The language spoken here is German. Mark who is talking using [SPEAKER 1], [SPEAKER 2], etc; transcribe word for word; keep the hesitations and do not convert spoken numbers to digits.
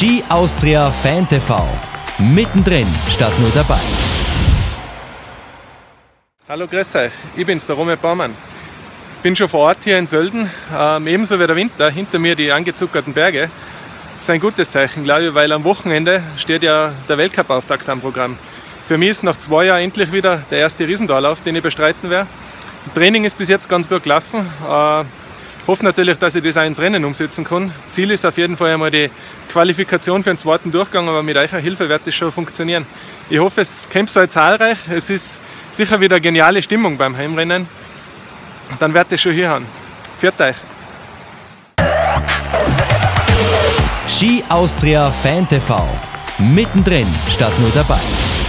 [SPEAKER 1] Ski Austria Fan T V. Mittendrin statt nur dabei.
[SPEAKER 2] Hallo, grüß euch. Ich bin's, der Romy Baumann. Bin schon vor Ort hier in Sölden, ähm, ebenso wie der Winter. Hinter mir die angezuckerten Berge. Das ist ein gutes Zeichen, glaube ich, weil am Wochenende steht ja der Weltcup-Auftakt am Programm. Für mich ist nach zwei Jahren endlich wieder der erste Riesendorlauf, den ich bestreiten werde. Das Training ist bis jetzt ganz gut gelaufen. Äh, hoffe natürlich, dass ich das auch ins Rennen umsetzen kann. Ziel ist auf jeden Fall einmal die Qualifikation für den zweiten Durchgang, aber mit eurer Hilfe wird das schon funktionieren. Ich hoffe, es kommt so zahlreich. Es ist sicher wieder eine geniale Stimmung beim Heimrennen. Dann wird es schon hier haben. Pfiat euch!
[SPEAKER 1] Ski Austria Fan T V. Mittendrin statt nur dabei.